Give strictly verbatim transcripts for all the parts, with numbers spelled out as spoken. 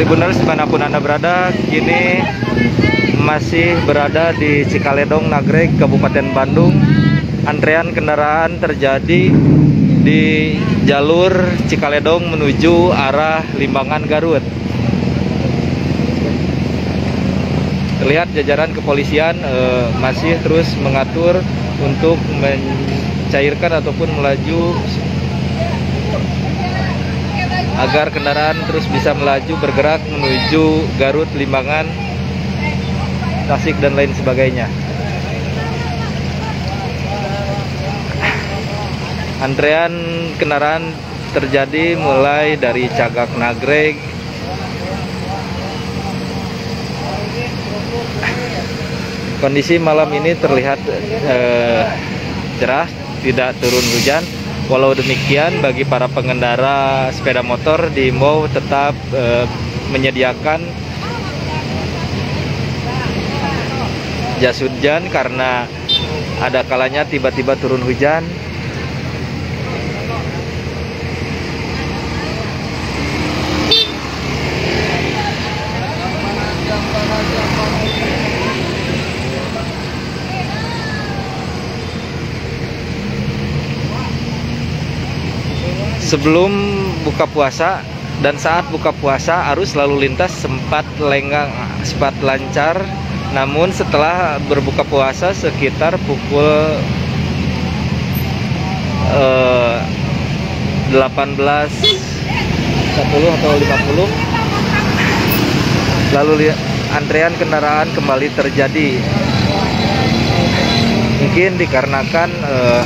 Tribuners dimanapun Anda berada, kini masih berada di Cikaledong, Nagreg, Kabupaten Bandung. Antrean kendaraan terjadi di jalur Cikaledong menuju arah Limbangan, Garut. Terlihat jajaran kepolisian eh, masih terus mengatur untuk mencairkan ataupun melaju agar kendaraan terus bisa melaju bergerak menuju Garut, Limbangan, Tasik dan lain sebagainya. Antrean kendaraan terjadi mulai dari Cagak, Nagreg, kondisi malam ini terlihat eh, cerah, tidak turun hujan. Walau demikian, bagi para pengendara sepeda motor diimbau tetap eh, menyediakan jas hujan karena ada kalanya tiba-tiba turun hujan. Sebelum buka puasa dan saat buka puasa, arus lalu lintas sempat lenggang, sempat lancar. Namun setelah berbuka puasa sekitar pukul eh, delapan belas sepuluh atau lima puluh, lalu antrean kendaraan kembali terjadi. Mungkin dikarenakan eh,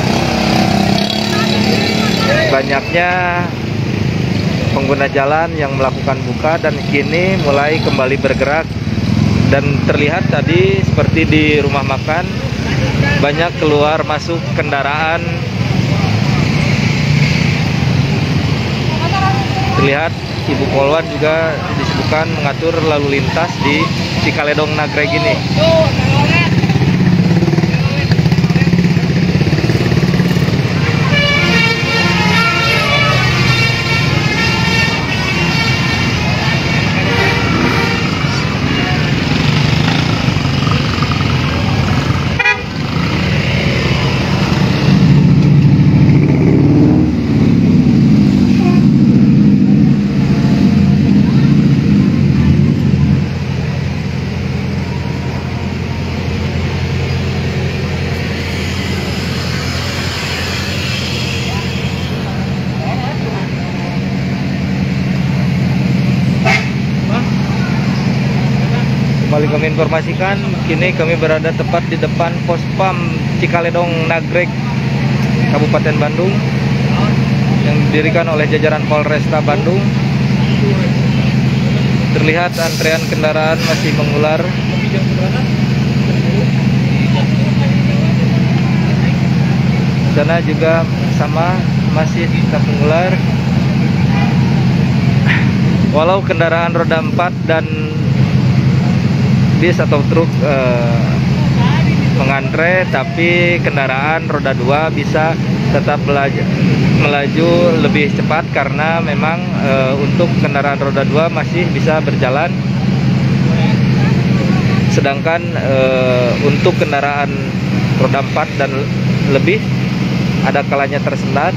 banyaknya pengguna jalan yang melakukan buka dan kini mulai kembali bergerak. Dan terlihat tadi seperti di rumah makan banyak keluar masuk kendaraan. Terlihat Ibu Polwan juga disebutkan mengatur lalu lintas di Cikaledong, Nagreg ini. Kembali kami informasikan, kini kami berada tepat di depan pos pam Cikaledong, Nagreg, Kabupaten Bandung, yang didirikan oleh jajaran Polresta Bandung. Terlihat antrean kendaraan masih mengular. Sana juga sama, masih tetap mengular. Walau kendaraan roda empat dan bis atau truk eh, mengantre, tapi kendaraan roda dua bisa tetap melaju, melaju lebih cepat karena memang eh, untuk kendaraan roda dua masih bisa berjalan, sedangkan eh, untuk kendaraan roda empat dan lebih ada kalanya tersendat.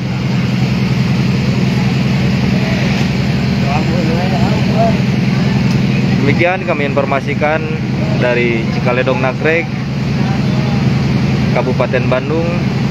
Demikian kami informasikan dari Cikaledong, Nagreg, Kabupaten Bandung.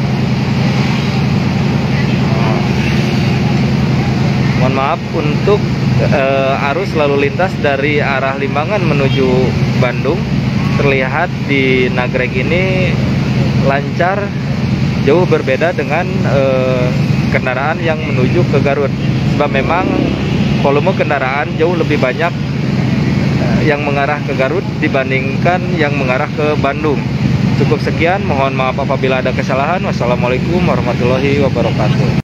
Mohon maaf untuk uh, arus lalu lintas dari arah Limbangan menuju Bandung. Terlihat di Nagreg ini lancar, jauh berbeda dengan uh, kendaraan yang menuju ke Garut. Sebab memang volume kendaraan jauh lebih banyak yang mengarah ke Garut dibandingkan yang mengarah ke Bandung. Cukup sekian, mohon maaf apabila ada kesalahan. Wassalamualaikum warahmatullahi wabarakatuh.